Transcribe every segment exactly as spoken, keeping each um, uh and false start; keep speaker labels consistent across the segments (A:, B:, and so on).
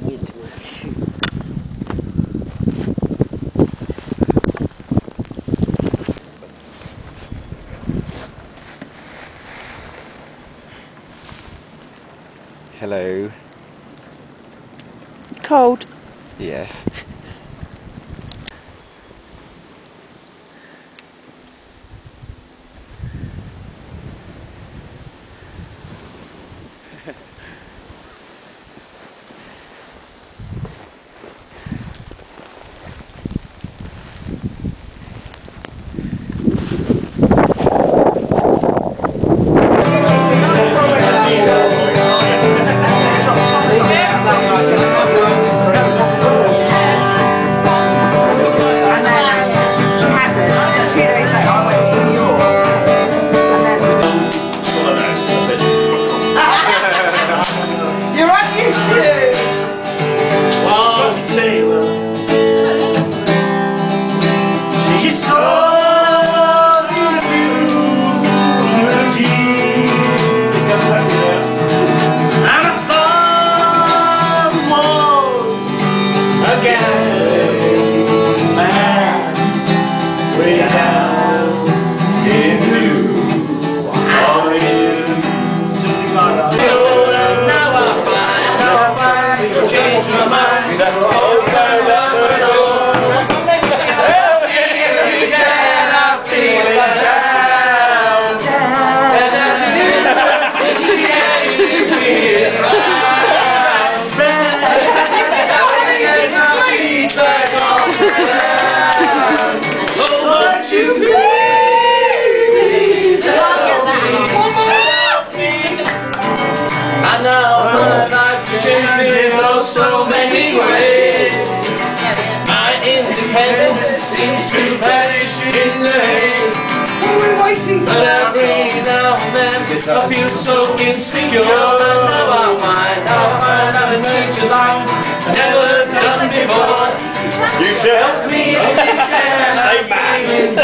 A: into a shoe.
B: Hello.
A: Cold?
B: Yes.
C: You're on YouTube!
D: Lost Taylor. She saw the beauties and I thought was a gay man way down in New Orleans. Change my mind. Oh, won't you please help me? I know my life changed in oh so many ways. My independence seems to vanish in the haze. But every now and then I feel so insecure. And now I find, now I find I'm a teacher like never done before. You should help me if you can. Say man.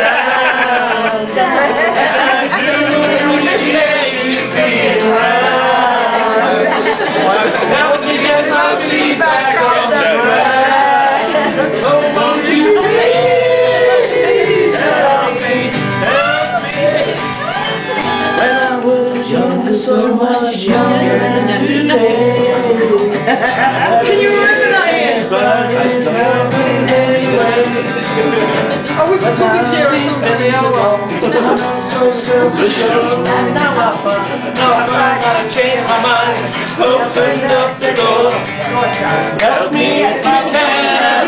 D: I do appreciate you being around. Help me get my feet back on the ground. Oh, won't you please help me, help me. When I was younger, so much younger than today. Can you remember that, Ian? But it's happening anyway.
C: I wasn't talking to you, I was just in the hour.
D: So self-assured. Now I find, now I find that I've changed my mind. Opened up the door. Help me if you can.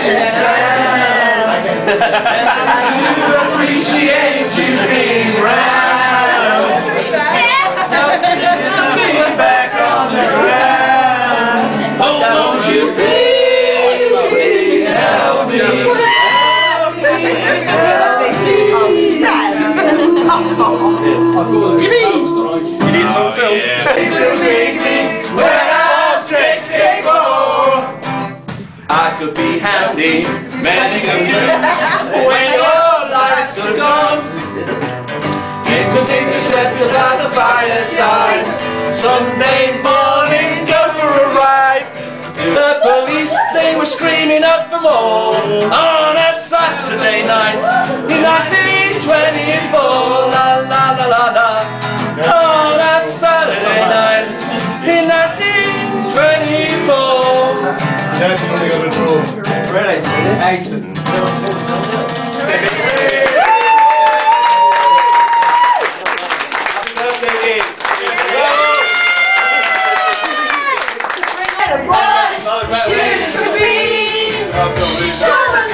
D: I do appreciate you being round. Now get me back on the ground. Oh, won't you please, please help me. You need some film? It's a big thing when I was sixty-four. I could be handy, mending a fuse when your lights are gone. It could be just left by the fireside. Sunday mornings go for a ride. The police, they were screaming out for more on a Saturday night in nineteen twenty-four. La la la la la. On a Saturday night in nineteen twenty-four. Definitely got a draw. Really? Excellent. Happy birthday, Ian.
C: Should be so